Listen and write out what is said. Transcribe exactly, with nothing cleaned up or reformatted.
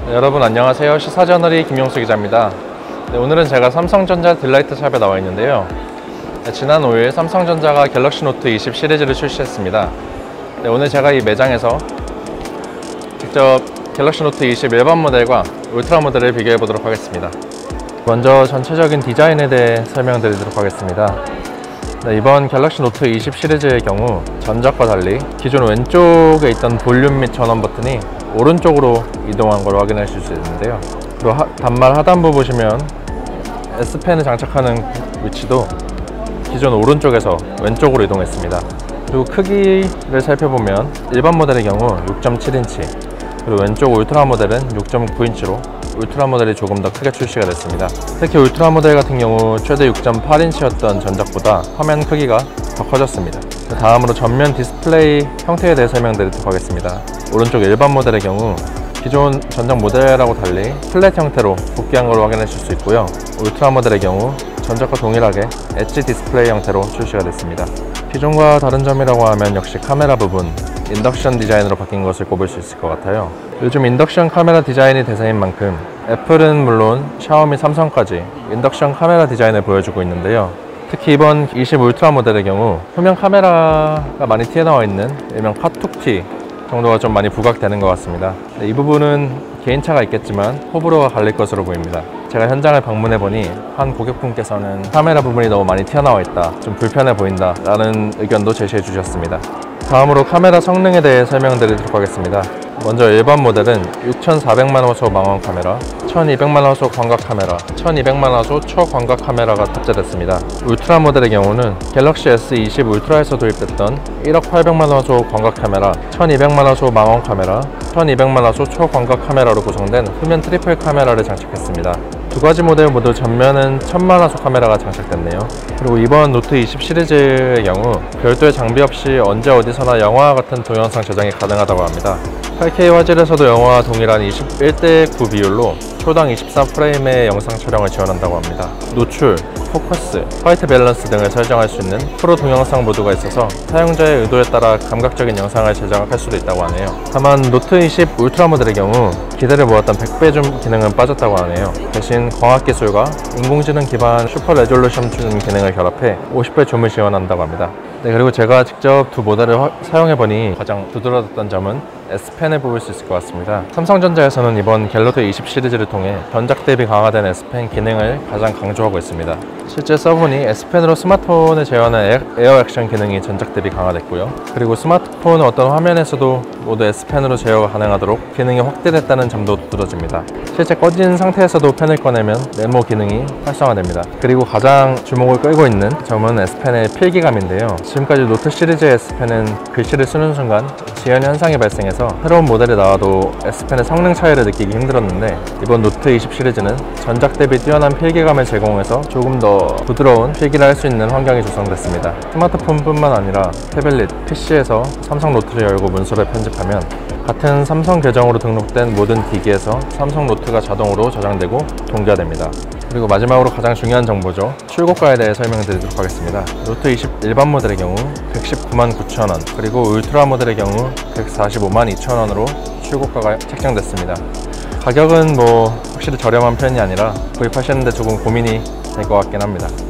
네, 여러분 안녕하세요. 시사저널의 김용수 기자입니다. 네, 오늘은 제가 삼성전자 딜라이트 샵에 나와 있는데요. 네, 지난 오 일 삼성전자가 갤럭시 노트 이십 시리즈를 출시했습니다. 네, 오늘 제가 이 매장에서 직접 갤럭시 노트 이십 일반 모델과 울트라 모델을 비교해 보도록 하겠습니다. 먼저 전체적인 디자인에 대해 설명드리도록 하겠습니다. 네, 이번 갤럭시 노트 이십 시리즈의 경우 전작과 달리 기존 왼쪽에 있던 볼륨 및 전원 버튼이 오른쪽으로 이동한 걸 확인하실 수 있는데요. 그리고 하, 단말 하단부 보시면 S펜을 장착하는 위치도 기존 오른쪽에서 왼쪽으로 이동했습니다. 그리고 크기를 살펴보면 일반 모델의 경우 육 점 칠 인치, 그리고 왼쪽 울트라 모델은 육 점 구 인치로 울트라 모델이 조금 더 크게 출시가 됐습니다. 특히 울트라 모델 같은 경우 최대 육 점 팔 인치였던 전작보다 화면 크기가 더 커졌습니다. 다음으로 전면 디스플레이 형태에 대해 설명드리도록 하겠습니다. 오른쪽 일반 모델의 경우 기존 전작 모델하고 달리 플랫 형태로 복귀한 걸 확인하실 수 있고요. 울트라 모델의 경우 전작과 동일하게 엣지 디스플레이 형태로 출시가 됐습니다. 기존과 다른 점이라고 하면 역시 카메라 부분, 인덕션 디자인으로 바뀐 것을 꼽을 수 있을 것 같아요. 요즘 인덕션 카메라 디자인이 대세인 만큼 애플은 물론 샤오미, 삼성까지 인덕션 카메라 디자인을 보여주고 있는데요. 특히 이번 이십 울트라 모델의 경우 후면 카메라가 많이 튀어나와 있는 일명 카툭티 정도가 좀 많이 부각되는 것 같습니다. 이 부분은 개인차가 있겠지만 호불호가 갈릴 것으로 보입니다. 제가 현장을 방문해보니 한 고객분께서는 카메라 부분이 너무 많이 튀어나와 있다, 좀 불편해 보인다 라는 의견도 제시해 주셨습니다. 다음으로 카메라 성능에 대해 설명드리도록 하겠습니다. 먼저 일반 모델은 육천사백만 화소 망원 카메라, 천이백만 화소 광각 카메라, 천이백만 화소 초광각 카메라가 탑재됐습니다. 울트라 모델의 경우는 갤럭시 에스 이십 울트라에서 도입됐던 일억 팔백만 화소 광각 카메라, 천이백만 화소 망원 카메라, 천이백만 화소 초광각 카메라로 구성된 후면 트리플 카메라를 장착했습니다. 두 가지 모델 모두 전면은 천만 화소 카메라가 장착됐네요. 그리고 이번 노트 이십 시리즈의 경우 별도의 장비 없이 언제 어디서나 영화와 같은 동영상 저장이 가능하다고 합니다. 팔 케이 화질에서도 영화와 동일한 이십일 대 구 비율로 초당 이십사 프레임의 영상 촬영을 지원한다고 합니다. 노출, 포커스, 화이트 밸런스 등을 설정할 수 있는 프로 동영상 모드가 있어서 사용자의 의도에 따라 감각적인 영상을 제작할 수도 있다고 하네요. 다만 노트 이십 울트라 모델의 경우 기대를 모았던 백 배 줌 기능은 빠졌다고 하네요. 대신 광학 기술과 인공지능 기반 슈퍼 레졸루션 줌 기능을 결합해 오십 배 줌을 지원한다고 합니다. 네, 그리고 제가 직접 두 모델을 화, 사용해보니 가장 두드러졌던 점은 S펜을 뽑을 수 있을 것 같습니다. 삼성전자에서는 이번 갤럭시 이십 시리즈를 통해 전작 대비 강화된 S펜 기능을 가장 강조하고 있습니다. 실제 써보니 S펜으로 스마트폰을 제어하는 에어 액션 기능이 전작 대비 강화됐고요. 그리고 스마트폰 어떤 화면에서도 모두 S펜으로 제어가 가능하도록 기능이 확대됐다는 점도 두드러집니다. 실제 꺼진 상태에서도 펜을 꺼내면 메모 기능이 활성화됩니다. 그리고 가장 주목을 끌고 있는 점은 S펜의 필기감인데요. 지금까지 노트 시리즈의 S펜은 글씨를 쓰는 순간 지연 현상이 발생해서 새로운 모델이 나와도 S펜의 성능 차이를 느끼기 힘들었는데 이번 노트 이십 시리즈는 전작 대비 뛰어난 필기감을 제공해서 조금 더 부드러운 필기를 할 수 있는 환경이 조성됐습니다. 스마트폰뿐만 아니라 태블릿, 피시에서 삼성 노트를 열고 문서를 편집하면 같은 삼성 계정으로 등록된 모든 기기에서 삼성 노트가 자동으로 저장되고 동기화됩니다. 그리고 마지막으로 가장 중요한 정보죠. 출고가에 대해 설명드리도록 하겠습니다. 노트 이십 일반 모델의 경우 백십구만 구천 원, 그리고 울트라 모델의 경우 백사십오만 이천 원으로 출고가가 책정됐습니다. 가격은 뭐 확실히 저렴한 편이 아니라 구입하시는데 조금 고민이 될 것 같긴 합니다.